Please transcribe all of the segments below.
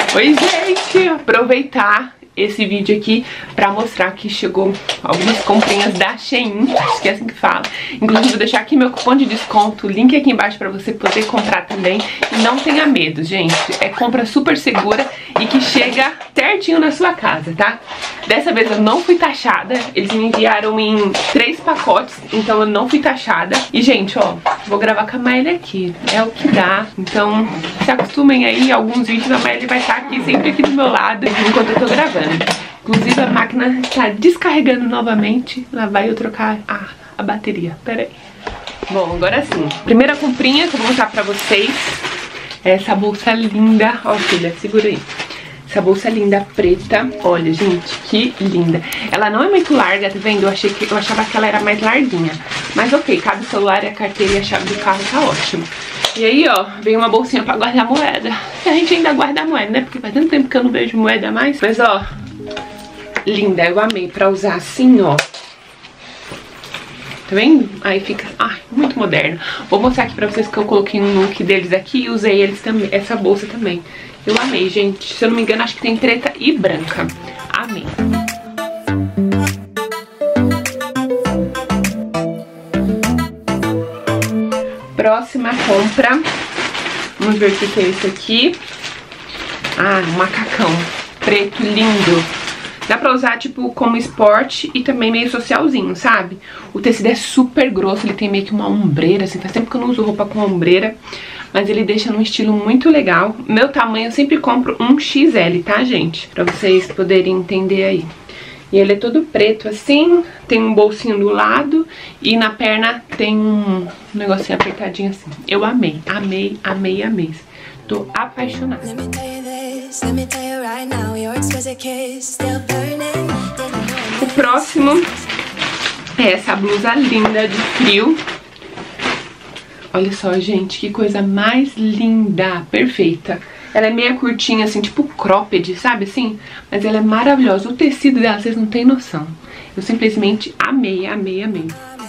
Oi, gente! Aproveitar esse vídeo aqui pra mostrar que chegou algumas comprinhas da Shein, acho que é assim que fala. Inclusive vou deixar aqui meu cupom de desconto, o link aqui embaixo pra você poder comprar também. E não tenha medo, gente, é compra super segura e que chega certinho na sua casa, tá? Dessa vez eu não fui taxada, eles me enviaram em 3 pacotes, então eu não fui taxada. E, gente, ó, vou gravar com a Maeli aqui, é o que dá. Então, se acostumem aí, alguns vídeos a Maeli vai estar aqui, sempre aqui do meu lado, enquanto eu tô gravando. Inclusive a máquina está descarregando novamente. Lá vai eu trocar a bateria. Pera aí. Bom, agora sim. Primeira comprinha que eu vou mostrar pra vocês é essa bolsa linda. Ó, filha, segura aí. Essa bolsa linda preta. Olha, gente, que linda. Ela não é muito larga, tá vendo? Eu achava que ela era mais larguinha. Mas ok, cabe o celular e a carteira e a chave do carro, tá ótimo. E aí, ó, vem uma bolsinha pra guardar moeda. E a gente ainda guarda moeda, né? Porque faz tanto tempo que eu não vejo moeda mais. Mas, ó, linda, eu amei pra usar assim, ó. Tá vendo? Aí fica, muito moderno. Vou mostrar aqui pra vocês que eu coloquei um look deles aqui e usei eles também, essa bolsa também. Eu amei, gente. Se eu não me engano, acho que tem preta e branca. Amei. Próxima compra. Vamos ver o que é isso aqui. Um macacão preto lindo. Dá pra usar, tipo, como esporte e também meio socialzinho, sabe? O tecido é super grosso, ele tem meio que uma ombreira, assim. Faz tempo que eu não uso roupa com ombreira, mas ele deixa num estilo muito legal. Meu tamanho, eu sempre compro um XL, tá, gente? Pra vocês poderem entender aí. E ele é todo preto assim, tem um bolsinho do lado e na perna tem um negocinho apertadinho assim. Eu amei, amei, amei, amei. Tô apaixonada. O próximo é essa blusa linda de frio. Olha só, gente, que coisa mais linda, perfeita. Ela é meia curtinha, assim, tipo cropped, sabe assim? Mas ela é maravilhosa. O tecido dela, vocês não têm noção. Eu simplesmente amei, amei, amei.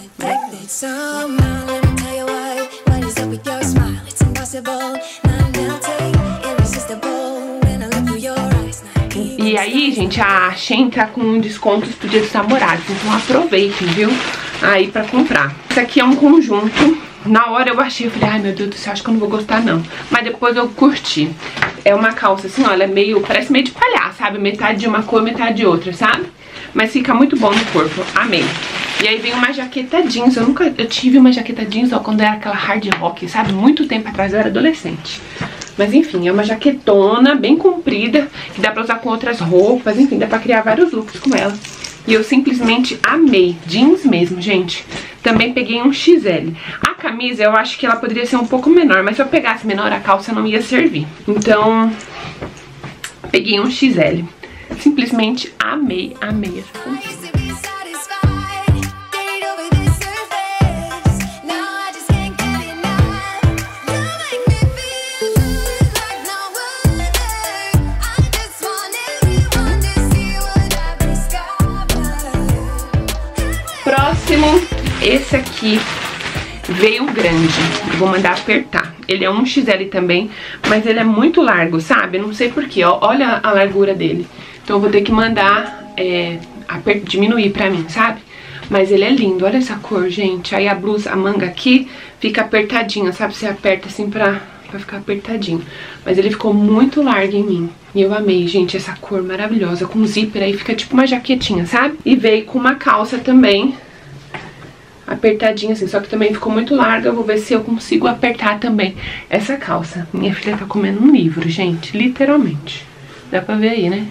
E aí, gente, a Shein tá com descontos pro Dia dos Namorados. Então aproveitem, viu? Aí pra comprar. Esse aqui é um conjunto. Na hora eu achei, eu falei, ai meu Deus do céu, acho que eu não vou gostar não. Mas depois eu curti. É uma calça assim, ó, ela é meio, parece meio de palhaço, sabe? Metade de uma cor, metade de outra, sabe? Mas fica muito bom no corpo, amei. E aí vem uma jaqueta jeans, eu tive uma jaqueta jeans, ó, quando era aquela hard rock, sabe? Muito tempo atrás, eu era adolescente. Mas enfim, é uma jaquetona bem comprida, que dá pra usar com outras roupas, enfim, dá pra criar vários looks com ela. E eu simplesmente amei, jeans mesmo, gente. Também peguei um XL. A camisa, eu acho que ela poderia ser um pouco menor, mas se eu pegasse menor, a calça não ia servir. Então, peguei um XL. Simplesmente amei, amei essa camisa. Próximo, esse aqui veio grande, eu vou mandar apertar. Ele é um XL também, mas ele é muito largo, sabe? Não sei porquê, ó, olha a largura dele. Então eu vou ter que mandar diminuir pra mim, sabe? Mas ele é lindo, olha essa cor, gente. Aí a blusa, a manga aqui fica apertadinha, sabe? Você aperta assim pra ficar apertadinho. Mas ele ficou muito largo em mim. E eu amei, gente, essa cor maravilhosa. Com zíper aí, fica tipo uma jaquetinha, sabe? E veio com uma calça também apertadinha assim, só que também ficou muito larga. Eu vou ver se eu consigo apertar também essa calça. Minha filha tá comendo um livro, gente, literalmente. Dá pra ver aí, né?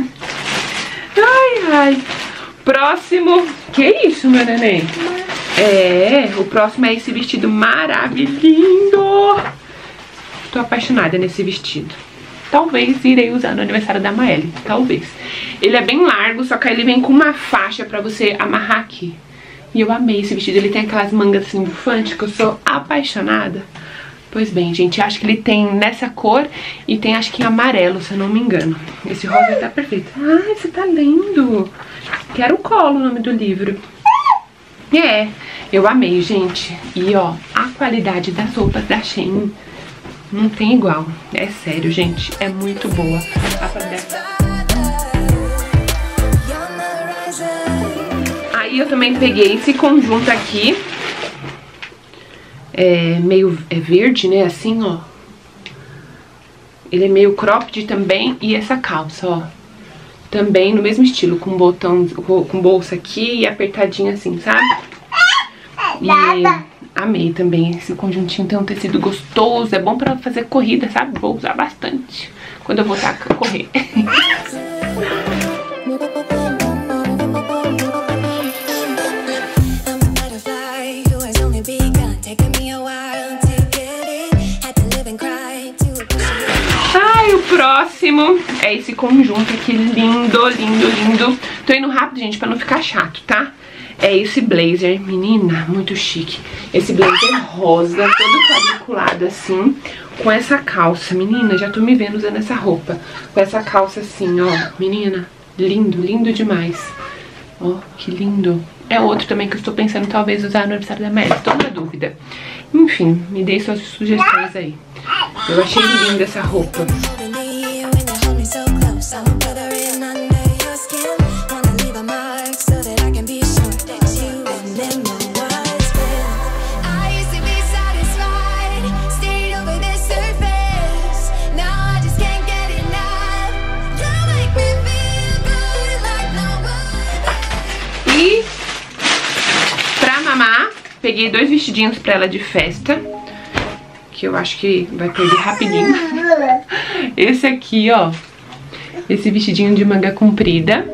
Ai, ai. Próximo. Que isso, meu neném? O próximo é esse vestido maravilhoso. Tô apaixonada nesse vestido. Talvez irei usar no aniversário da Maeli, talvez. Ele é bem largo, só que aí ele vem com uma faixa pra você amarrar aqui. E eu amei esse vestido, ele tem aquelas mangas assim bufantes que eu sou apaixonada. Pois bem, gente, acho que ele tem nessa cor e tem acho que em amarelo, se eu não me engano. Esse rosa tá perfeito. Ai, você tá lindo. Quero o colo, o nome do livro. Eu amei, gente. E ó, a qualidade das roupas da Shein Não tem igual. É sério, gente. É muito boa a qualidade. Aí eu também peguei esse conjunto aqui. É meio verde, né? Assim, ó. Ele é meio cropped também. E essa calça, ó. Também no mesmo estilo, com botão, com bolsa aqui e apertadinha assim, sabe? E amei também esse conjuntinho, tem um tecido gostoso, é bom pra fazer corrida, sabe? Vou usar bastante quando eu voltar a correr. O próximo é esse conjunto aqui, lindo, lindo, lindo. Tô indo rápido, gente, pra não ficar chato, tá? É esse blazer, menina, muito chique. Esse blazer rosa, todo quadriculado assim, com essa calça. Menina, já tô me vendo usando essa roupa. Com essa calça assim, ó, menina, lindo, lindo demais. Ó, que lindo. É outro também que eu estou pensando talvez usar no aniversário da Mary, tô na dúvida. Enfim, me dê suas sugestões aí. Eu achei linda essa roupa. E pra mamar, peguei 2 vestidinhos pra ela de festa, que eu acho que vai perder rapidinho. Esse aqui, ó, esse vestidinho de manga comprida.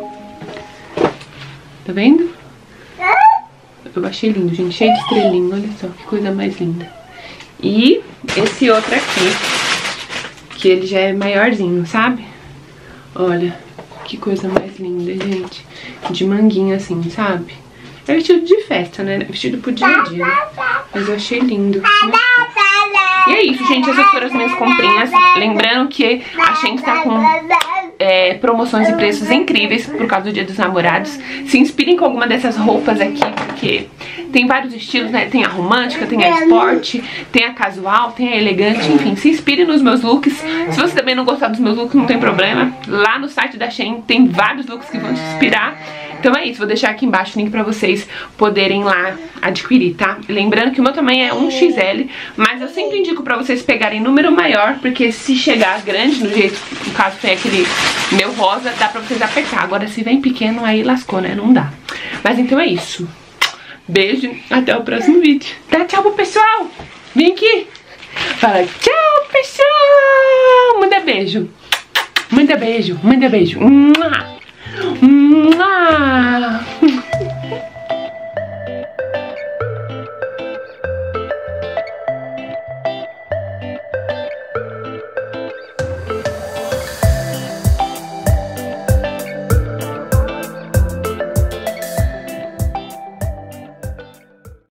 Tá vendo? Eu achei lindo, gente, cheio de estrelinha, olha só, que coisa mais linda. E esse outro aqui, que ele já é maiorzinho, sabe? Olha, que coisa mais linda, gente. De manguinha assim, sabe? É vestido de festa, né? Vestido pro dia a dia. Mas eu achei lindo. E é isso, gente. Essas foram as minhas comprinhas. Lembrando que a Shein está com promoções e preços incríveis por causa do Dia dos Namorados. Se inspirem com alguma dessas roupas aqui, porque tem vários estilos, né? Tem a romântica, tem a esporte, tem a casual, tem a elegante, enfim. Se inspirem nos meus looks. Se você também não gostar dos meus looks, não tem problema. Lá no site da Shein tem vários looks que vão te inspirar. Então é isso, vou deixar aqui embaixo o link pra vocês poderem lá adquirir, tá? Lembrando que o meu tamanho é 1XL, mas eu sempre indico pra vocês pegarem número maior, porque se chegar grande, no jeito, no caso tem aquele meu rosa, dá pra vocês apertar. Agora se vem pequeno, aí lascou, né? Não dá. Mas então é isso. Beijo, até o próximo vídeo. Dá tchau pro pessoal! Vem aqui! Fala tchau, pessoal! Manda beijo! Manda beijo, manda beijo! Mua!